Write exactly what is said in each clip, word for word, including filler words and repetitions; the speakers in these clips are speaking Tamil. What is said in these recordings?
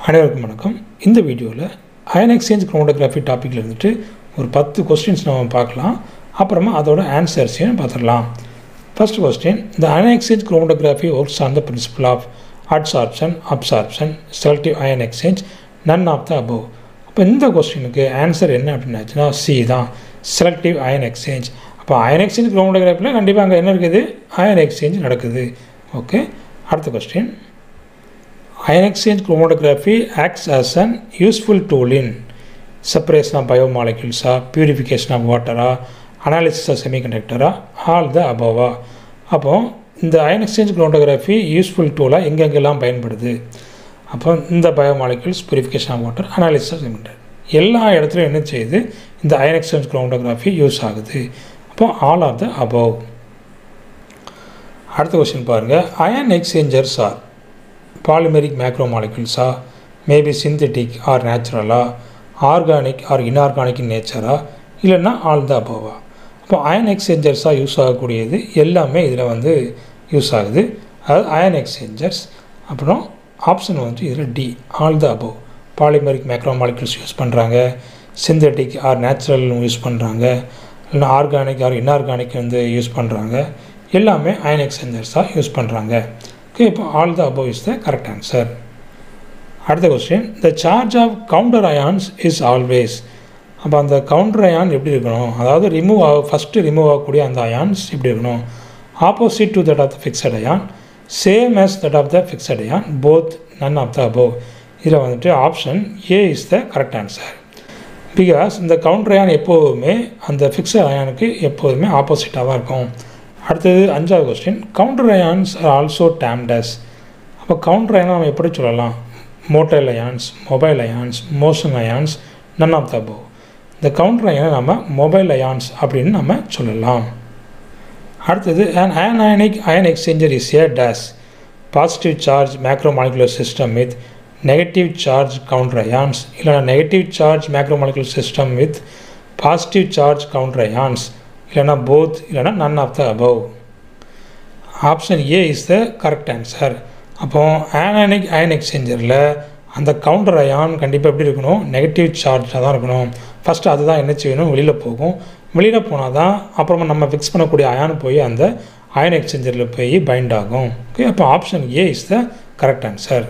அனைவருக்கும் வணக்கம். இந்த வீடியோவில் அயன் எக்ஸ்சேஞ்ச் குரோமட்டோகிராஃபி டாப்பிக்கில் இருந்துட்டு ஒரு பத்து கொஸ்டின்ஸ் நம்ம பார்க்கலாம். அப்புறமா அதோட ஆன்சர்ஸையும் பார்த்துடலாம். First question, the ion exchange chromatography works on the principle of adsorption, absorption, selective ion exchange, none of the above. அப்போ இந்த கொஸ்டினுக்கு ஆன்சர் என்ன அப்படின்னாச்சுன்னா சி தான், செலக்டிவ் அயன் எக்ஸ்சேஞ்ச். அப்போ அயன் எக்ஸ்சேஞ்ச் குரோமட்டோகிராஃபியில் கண்டிப்பாக அங்கே என்ன இருக்குது, அயன் எக்ஸ்சேஞ்ச் நடக்குது. ஓகே, அடுத்த question, ion exchange chromatography acts as an useful tool in separation of biomolecules, purification of water, analysis of semiconductor, all the above. அப்போ இந்த ion exchange chromatography useful tool-ஆக எங்கெங்கெல்லாம் பயன்படுது? அப்போ இந்த biomolecules, purification of water, analysis of semiconductor எல்லா இடத்துலையும் என்ன செய்யுது, இந்த ion exchange chromatography யூஸ் ஆகுது. அப்போ all of the above. அடுத்த கொஸ்டின் பாருங்கள், ion exchangers are polymeric macromolecules, maybe synthetic or natural, organic or inorganic in nature, இல்லைன்னா all the above. அப்போ அயன் எக்ஸ்சேஞ்சர்ஸாக யூஸ் ஆகக்கூடியது எல்லாமே இதில் வந்து யூஸ் ஆகுது. அதாவது அயன் எக்ஸ்சேஞ்சர்ஸ். அப்புறம் ஆப்ஷன் வந்து இதில் D, all the above. Polymeric macromolecules use பண்ணுறாங்க, சிந்தட்டிக் ஆர் நேச்சுரல் யூஸ் பண்ணுறாங்க, இல்லைன்னா ஆர்கானிக் ஆர் இன்ஆர்கானிக் வந்து யூஸ் பண்ணுறாங்க. எல்லாமே அயன் எக்ஸ்சேஞ்சர்ஸாக யூஸ் பண்ணுறாங்க. ஓகே, இப்போ all the above is the correct answer. அடுத்த question, the charge of counter ions is always. அப்போ அந்த கவுண்டர் அயான் எப்படி இருக்கணும், அதாவது ரிமூவ் ஆக ஃபஸ்ட்டு ரிமூவ் ஆகக்கூடிய அந்த அயான்ஸ் எப்படி இருக்கணும், opposite to that of the fixed ion, same as that of the fixed ion, both none of the above. இதில் வந்துட்டு option A is the correct answer. Because இந்த கவுண்டர் அயான் எப்போதுமே அந்த ஃபிக்ஸட் அயானுக்கு எப்போதுமே ஆப்போசிட்டாக தான் இருக்கும். அடுத்தது அஞ்சாவது question, counter ions are also termed as. அப்போ கவுண்டர் அயான் நம்ம எப்படி சொல்லலாம், motile ions, mobile ions, motion ions, none of the above. இந்த கவுண்டர் அயானை நம்ம மொபைல் அயான்ஸ் அப்படின்னு நம்ம சொல்லலாம். அடுத்தது, an anionic ion exchanger is a dash positive charge macromolecular system with negative charge counter ions, இல்லைனா negative charge macromolecular system with positive charge counter ions, இல்லைனா போத், இல்லைனா none of the above. Option A is the correct answer. அப்போ ஆனானிக் அயன் எக்ஸ்சேஞ்சரில் அந்த கவுண்டர் அயான் கண்டிப்பாக எப்படி இருக்கணும், நெகட்டிவ் சார்ஜாக தான் இருக்கணும். ஃபஸ்ட்டு அதுதான் என்ன செய்யணும், வெளியில் போகும். வெளியில் போனால் தான் அப்புறமா நம்ம ஃபிக்ஸ் பண்ணக்கூடிய அயான் போய் அந்த அயன் எக்ஸ்சேஞ்சரில் போய் பைண்ட் ஆகும். ஓகே, அப்போ option A is the correct answer.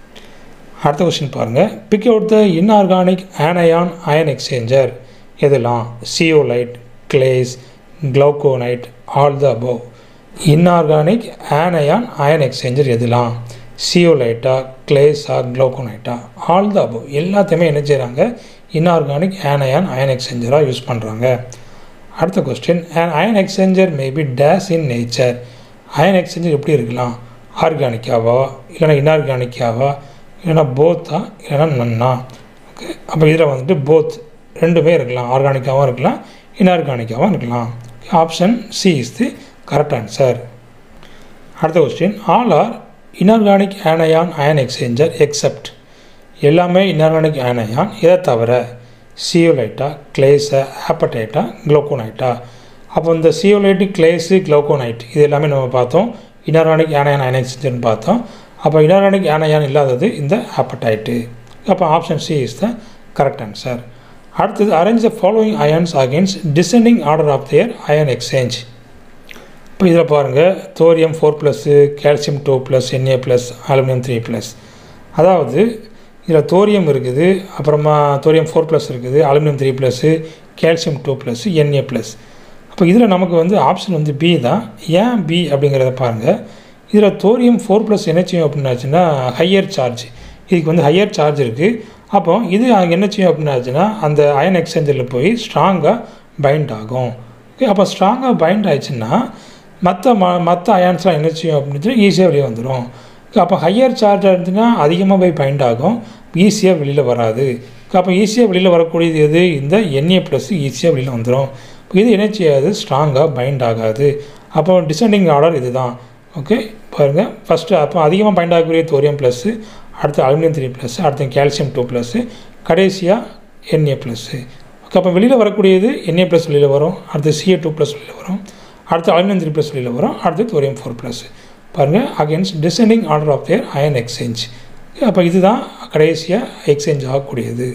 அடுத்த கொஸ்டின் பாருங்கள், pick out the inorganic anion ion exchanger. எதெல்லாம், zeolite, clays, glauconite, all the above. Inorganic anion ion exchanger எதெல்லாம், சியோலைட்டா, கிளேஸா, glauconite, all the above. எல்லாத்தையுமே என்ன செய்கிறாங்க, இன்ஆர்கானிக் ஆனயான் அயன் எக்ஸ்சேஞ்சராக யூஸ் பண்ணுறாங்க. அடுத்த question, an ion exchanger may be dash in nature. Ion exchanger எப்படி இருக்கலாம், ஆர்கானிக்காவா, இல்லைனா இன்ஆர்கானிக்காவா, இல்லைனா போத்தா, இல்லைனா நன்னா. ஓகே, அப்போ இதில் வந்துட்டு போத் ரெண்டுமே இருக்கலாம், ஆர்கானிக்காகவும் இருக்கலாம், இன்ஆர்கானிக்காகவும் இருக்கலாம். Option C is the correct answer. அடுத்த question, all are inorganic anion ion exchanger except. எல்லாமே இன்ஆர்கானிக் ஆனயான், இதை தவிர சியோலைட்டா, கிளேஸா, ஆப்படைட்டா, glauconite. அப்போ இந்த சியோலைட்டு, கிளேஸு, glauconite இது எல்லாமே நம்ம பார்த்தோம் இன்ஆர்கானிக் ஆனயான் அயன் எக்ஸ்சேஞ்சர்னு பார்த்தோம். அப்போ இன்ஆர்கானிக் ஆனயான் இல்லாதது இந்த ஆப்படைட்டு. அப்போ option C is the correct answer. அடுத்தது, arrange the following ions against descending order of their ion exchange. இப்போ இதில் பாருங்கள், thorium four plus, calcium two plus, NA plus, aluminium three plus. அதாவது இதில் தோரியம் இருக்குது, அப்புறமா தோரியம் ஃபோர் ப்ளஸ் இருக்குது, aluminium three plus, calcium two plus, NA plus. அப்போ இதில் நமக்கு வந்து ஆப்ஷன் வந்து பி தான். ஏன் பி அப்படிங்கிறத பாருங்கள், இதில் தோரியம் ஃபோர் ப்ளஸ் என்ன செய்யும் அப்படின்னாச்சுன்னா ஹையர் சார்ஜ், இதுக்கு வந்து ஹையர் சார்ஜ் இருக்குது. அப்போ இது அங்கே என்ன செய்யும் அப்படின்னாச்சுன்னா அந்த அயன் எக்ஸ்சேஞ்சரில் போய் ஸ்ட்ராங்காக பைண்ட் ஆகும். ஓகே, அப்போ ஸ்ட்ராங்காக பைண்ட் ஆயிடுச்சுன்னா மற்ற ம மற்ற அயான்ஸ்லாம் என்ன செய்யும் அப்படின்னு ஈஸியாக வெளியே வந்துடும். அப்போ ஹையர் சார்ஜாக இருந்துச்சுன்னா அதிகமாக போய் பைண்ட் ஆகும், ஈஸியாக வெளியில் வராது. அப்போ ஈஸியாக வெளியில் வரக்கூடியது எது, இந்த என்ஏ ப்ளஸ் ஈஸியாக வெளியில் வந்துடும். இது என்ன செய்யாது, ஸ்ட்ராங்காக பைண்ட் ஆகாது. அப்போ டிசெண்டிங் ஆர்டர் இது தான். ஓகே, பாருங்கள், ஃபஸ்ட்டு அப்போ அதிகமாக பைண்ட் ஆகக்கூடிய தோரியம் ப்ளஸ்ஸு, அடுத்து அலுமினியம் த்ரீ ப்ளஸ்ஸு, அடுத்து கால்சியம் டூ ப்ளஸ்ஸு, கடைசியாக என்ஏ ப்ளஸ்ஸு. ஓகே, அப்போ வெளியில் வரக்கூடியது என்ஏ ப்ளஸ் வெளியில் வரும், அடுத்து சிஏ டூ ப்ளஸ் வெளியில் வரும், அடுத்து அலுமினியம் த்ரீ ப்ளஸ் வெளியில் வரும், அடுத்து தோரியம் ஃபோர் ப்ளஸ். பாருங்கள், against descending order of their ion exchange. அப்போ இதுதான் கடைசியாக எக்ஸ்சேஞ்ச் ஆகக்கூடியது.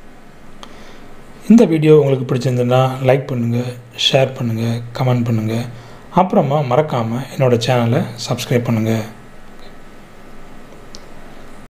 இந்த வீடியோ உங்களுக்கு பிடிச்சிருந்துன்னா லைக் பண்ணுங்கள், ஷேர் பண்ணுங்கள், கமெண்ட் பண்ணுங்கள். அப்புறமா மறக்காமல் என்னோடய சேனலை சப்ஸ்கிரைப் பண்ணுங்கள்.